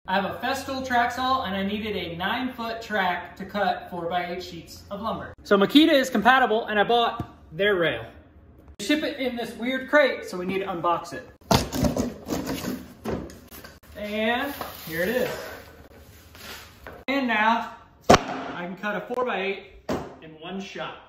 I have a festool track saw and I needed a 9-foot track to cut 4x8 sheets of lumber. So Makita is compatible and I bought their rail. They ship it in this weird crate, so we need to unbox it. And here it is. And now I can cut a 4x8 in one shot.